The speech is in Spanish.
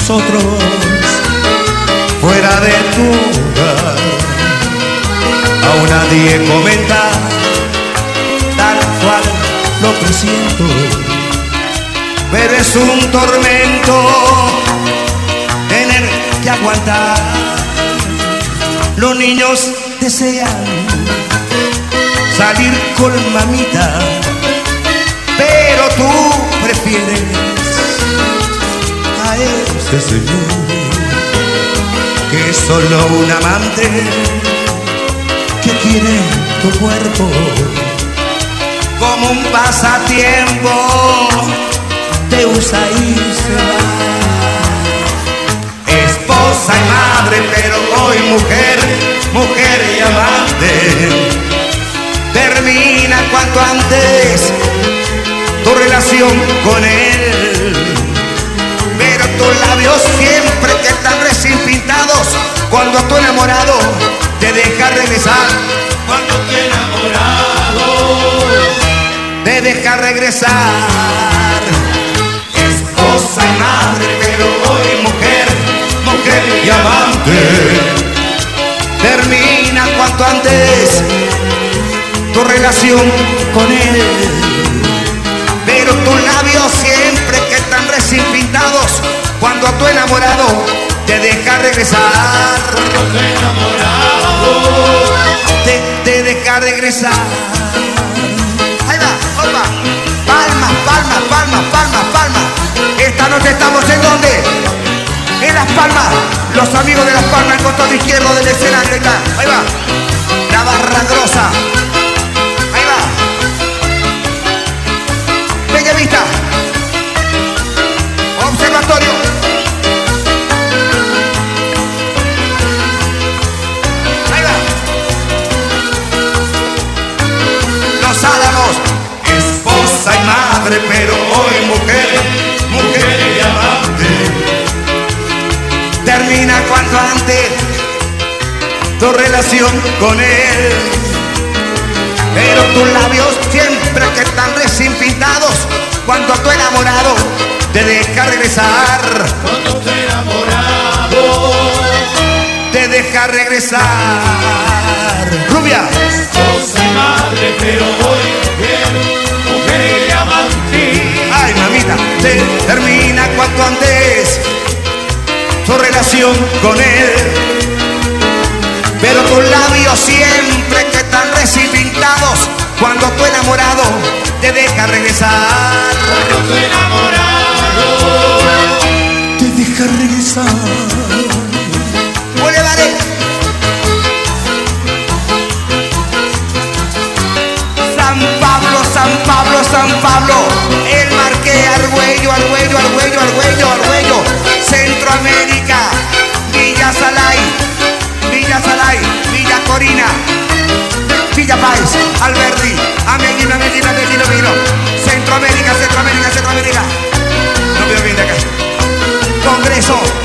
nosotros fuera de tu hogar. Aún nadie comenta tal cual lo presiento, pero es un tormento tener que aguantar. Los niños desean salir con mamita, pero tú prefieres a este señor que es solo un amante que quiere tu cuerpo como un pasatiempo, te usa y se va. Esposa y madre, pero hoy mujer, mujer y amante. Termina cuanto antes tu relación con él, pero tus labios siempre que están recién pintados cuando tu enamorado te deja regresar. Cuando tu enamorado te deja regresar. Esposa y madre, pero hoy mujer, mujer y amante. Termina cuanto antes tu relación con él, pero tus labios siempre que están recién pintados cuando a tu enamorado te deja regresar. Cuando tu enamorado te deja regresar. Ahí va, opa. Palmas, palmas, palmas, palmas, palmas. Esta noche estamos en donde? En Las Palmas. Los amigos de Las Palmas, el costado izquierdo del escenario. Ahí está, ahí va. La barra grosa. Ahí va. Bella Vista. Observatorio. Ahí va. Los Álamos. Esposa y madre, pero hoy mujer, mujer y amante. Termina cuanto antes tu relación con él, pero tus labios siempre que están recién pintados cuando a tu enamorado te deja regresar. Cuando tu enamorado te deja regresar. Rubia. esposa y madre, pero hoy mujer, mujer y amante. Ay, mamita, te termina cuanto antes tu relación con él, pero tus labios siempre que están recién pintados cuando tu enamorado te deja regresar. Cuando tu enamorado te deja regresar. Bolívares. San Pablo, San Pablo, San Pablo, el Marqués, Argüello, Argüello, Argüello, Argüello, Argüello, Centroamérica, Villa Salay, Villa Salay, Villa Corina, Villa Páez, Alberdi, Ameguino, Ameguino, Ameguino, Ameguino, Centroamérica, Centroamérica, Centroamérica. No veo bien de acá. Congreso.